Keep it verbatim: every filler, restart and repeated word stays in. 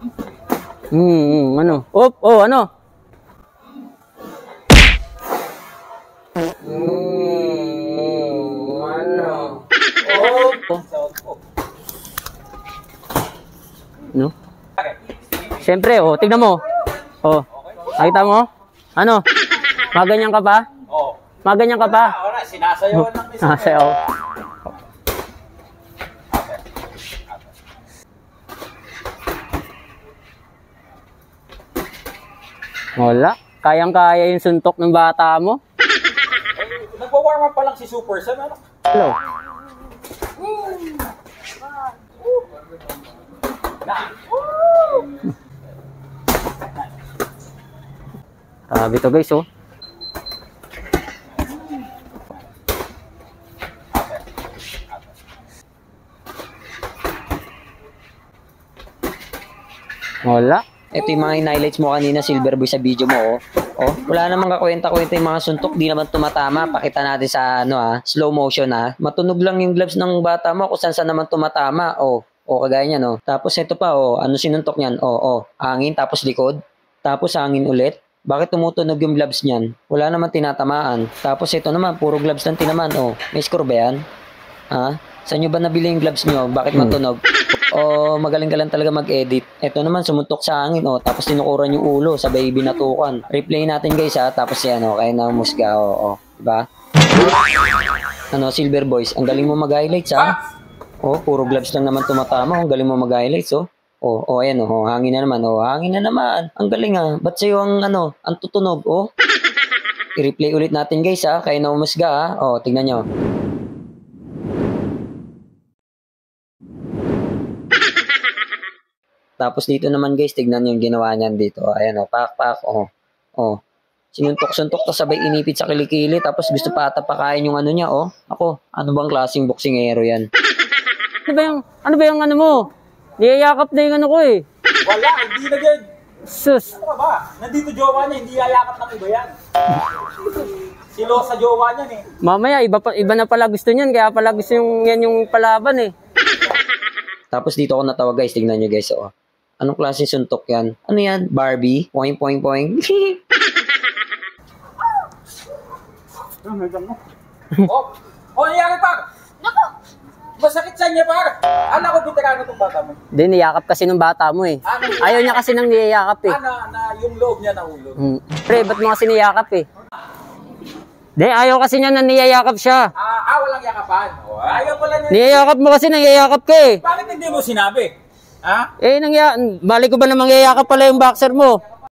Hmm, hmm, ano? Op, oh, ano? Hmm, ano? Op. No? Siyempre, oh, tignan mo. Oh, nakita mo? Ano? Maganyan ka pa? Oo. Maganyan ka pa? Wala, sinasayawan lang. Sinasayaw. Wala. Kayang-kaya yung suntok ng bata mo. Nagwa-warm up pa lang si Super Sam. Ano? Hello. Grabe to guys, oh. Wala. Ito yung mga in-highlights mo kanina, Silver Boy, sa video mo, oh. Oh, wala namang kakwenta-kwenta yung mga suntok, di naman tumatama. Pakita natin sa, ano ah, slow motion ah. Matunog lang yung gloves ng bata mo kung saan-saan naman tumatama, oh. Oh, kagaya niyan, oh. Tapos ito pa, oh, ano sinuntok niyan? Oh, oh, hangin, tapos likod. Tapos hangin ulit. Bakit tumutunog yung gloves niyan? Wala naman tinatamaan. Tapos ito naman, puro gloves lang tinaman, oh. May score ba yan? Ha? Saan nyo ba nabili yung gloves nyo? Bakit matunog? O magaling ka lang talaga mag-edit. Ito naman, sumuntok sa hangin, oh. Tapos tinukuran yung ulo, sabay binatukan. Replay natin guys, ha. Tapos yan, oh. Kaya na musga, oh, oh. Diba? Ano, Silver Boys, ang galing mo mag-highlights, ha. Oh, puro gloves lang naman tumatama. Ang galing mo mag-highlights, oh. Oh, oh, ayan, oh. Hangin na naman, oh. Hangin na naman. Ang galing, ha. Ba't sa'yo ang, ano, ang tutunog, oh? I-replay ulit natin guys, ha. Kaya na umusga, ha. Oh, tingnan nyo. Tapos dito naman guys, tignan yung ginawa niyan dito. Ayan o, pak pak, oh. Oh. Sinuntok-suntok to sabay inipit sa kilikili. Tapos gusto pa ata pakain yung ano niya, oh. Ako, ano bang klaseng boksingero yan? Ano ba yung, ano ba yung ano mo? Niyayakap na yung ano ko eh. Wala, hindi na yan. Sus. Ano ka ba? Nandito jowa niya, hindi yayakap ng iba yan. Silo sa jowa niyan eh. Mamaya, iba, pa, iba na pala gusto niyan. Kaya pala gusto yung, yan yung palaban eh. Tapos dito ako natawag guys, tignan nyo guys, oh. Anong klase suntok yan? Ano yan? Barbie? Poing, poing, poing. Oh, oh, nangyari par? Naku! Masakit sa niya par. Alam ko veterano itong bata mo. Hindi, niyakap kasi ng bata mo eh. Ano, ayaw niya kasi nang niyayakap eh. Ano, na yung loob niya nahulog. Hmm. Pre, ba't mo kasi niyakap eh? Hindi, ayaw kasi niya na niyayakap siya. Ah, ah walang yakapan. Oh, ayaw pala niya. Niyayakap mo kasi niyayakap ka eh. Bakit hindi mo sinabi? Ha? Eh, nangya balik ko ba namang yayakap pala yung boxer mo?